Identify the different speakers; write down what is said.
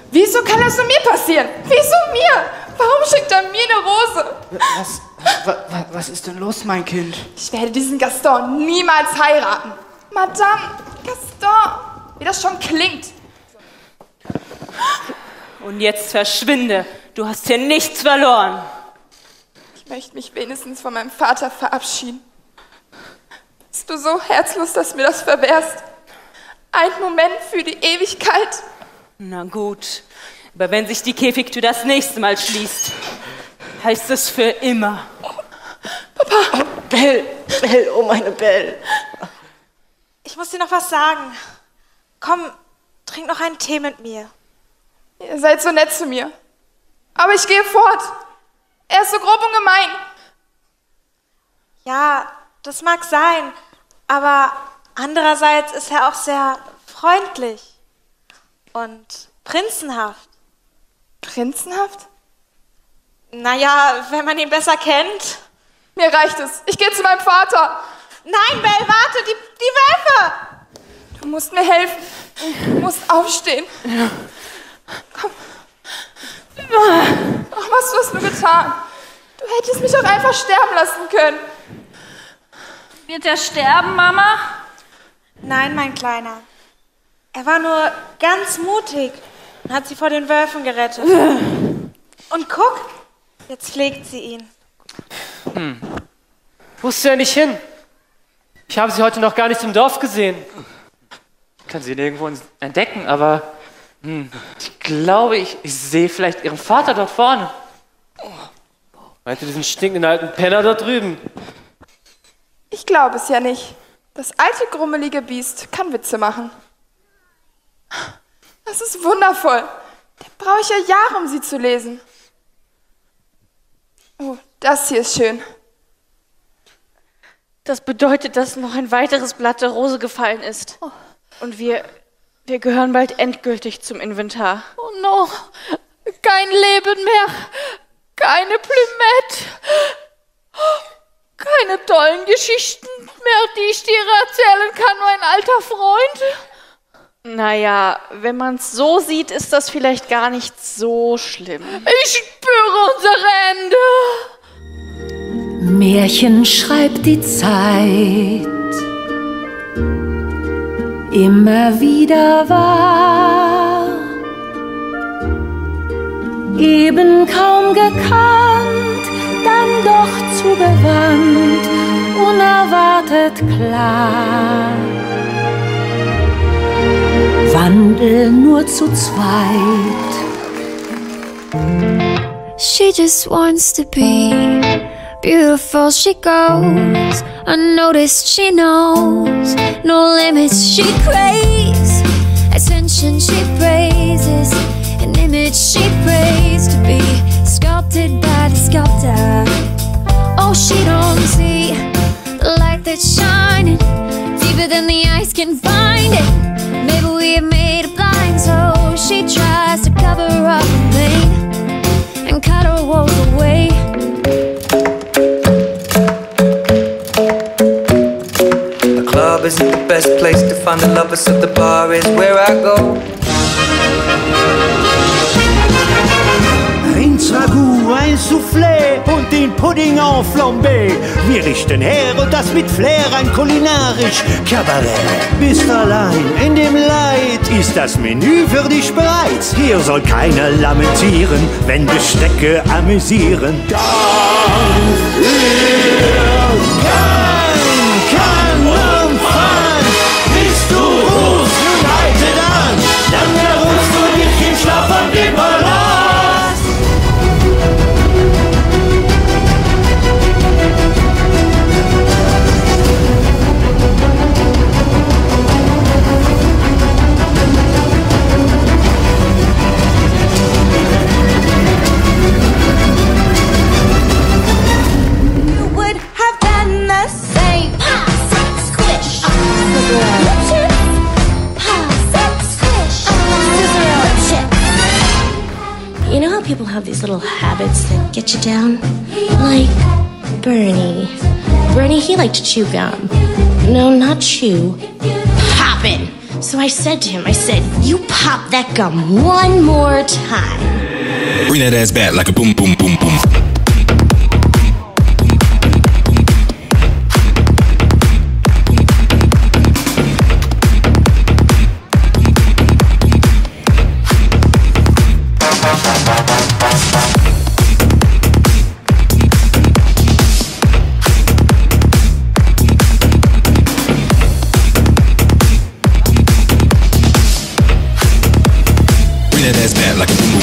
Speaker 1: Wieso kann das nur mir passieren? Wieso mir? Warum schickt er mir eine Rose?
Speaker 2: Was ist denn los, mein Kind?
Speaker 1: Ich werde diesen Gaston niemals heiraten. Madame Gaston, wie das schon klingt.
Speaker 3: Und jetzt verschwinde. Du hast hier nichts verloren.
Speaker 1: Ich möchte mich wenigstens von meinem Vater verabschieden. Bist du so herzlos, dass du mir das verwehrst? Ein Moment für die Ewigkeit.
Speaker 3: Na gut, aber wenn sich die Käfigtür das nächste Mal schließt, heißt es für immer.
Speaker 1: Papa!
Speaker 2: Oh, Belle, oh meine Belle.
Speaker 4: Ich muss dir noch was sagen. Komm, trink noch einen Tee mit mir.
Speaker 1: Ihr seid so nett zu mir. Aber ich gehe fort. Er ist so grob und gemein.
Speaker 4: Ja, das mag sein. Aber andererseits ist er auch sehr freundlich und prinzenhaft.
Speaker 1: Prinzenhaft?
Speaker 4: Naja, wenn man ihn besser kennt.
Speaker 1: Mir reicht es. Ich gehe zu meinem Vater.
Speaker 4: Nein, Belle, warte, die Wölfe!
Speaker 1: Du musst mir helfen. Du musst aufstehen.
Speaker 3: Ja.
Speaker 1: Komm. Ach, was hast du getan? Du hättest mich auch einfach sterben lassen können.
Speaker 5: Wird er sterben, Mama?
Speaker 4: Nein, mein Kleiner. Er war nur ganz mutig und hat sie vor den Wölfen gerettet. Und guck, jetzt pflegt sie ihn.
Speaker 6: Wo ist sie denn nicht hin? Ich habe sie heute noch gar nicht im Dorf gesehen. Ich kann sie nirgendwo entdecken, aber ich glaube, ich sehe vielleicht ihren Vater dort vorne. Meint ihr diesen stinkenden alten Penner dort drüben?
Speaker 1: Ich glaube es ja nicht. Das alte, grummelige Biest kann Witze machen. Das ist wundervoll. Da brauche ich ja Jahre, um sie zu lesen. Oh, das hier ist schön.
Speaker 7: Das bedeutet, dass noch ein weiteres Blatt der Rose gefallen ist. Und wir gehören bald endgültig zum Inventar.
Speaker 5: Oh no, kein Leben mehr, keine Plümette, keine tollen Geschichten mehr, die ich dir erzählen kann, mein alter Freund.
Speaker 7: Naja, wenn man es so sieht, ist das vielleicht gar nicht so schlimm.
Speaker 5: Ich spüre unser Ende.
Speaker 8: Märchen schreibt die Zeit immer wieder wahr, eben kaum gekannt, dann doch zu gewandt, unerwartet klar. Wandel nur zu zweit.
Speaker 9: She just wants to be beautiful, she goes unnoticed, she knows no limits, she craves attention, she praises an image, she prays to be sculpted by the sculptor. Oh, she don't see the light that's shining deeper than the eyes can find it. Maybe we have made her blind, so she tries to cover up the pain and cut her woes away.
Speaker 10: The club isn't the best place to find the lovers, so the bar is where I go.
Speaker 11: Ins Ragout, ein Soufflé und den Pudding en flambé. Wir richten her und das mit Flair, ein kulinarisch Kabarett. Bist allein in dem Leid, ist das Menü für dich bereit. Hier soll keiner lamentieren, wenn Bestecke amüsieren. Dann kein Umfang, bist du rufst United an, dann erholst du dich im Schlaf an dem Palast.
Speaker 12: You know how people have these little habits that get you down? Like Bernie, he liked to chew gum. No, not chew. Poppin'. So I said to him, you pop that gum one more time.
Speaker 13: Bring that ass back like a boom, boom, boom, boom. Bring that ass back like a boom,